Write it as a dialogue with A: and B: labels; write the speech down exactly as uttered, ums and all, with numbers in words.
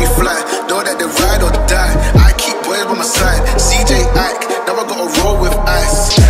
A: we fly. Know that they ride or die. I keep boys by my side. C J Ike, now I gotta roll with ice.